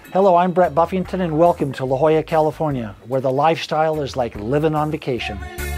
Hello, I'm Brett Buffington and welcome to La Jolla, California, where the lifestyle is like living on vacation.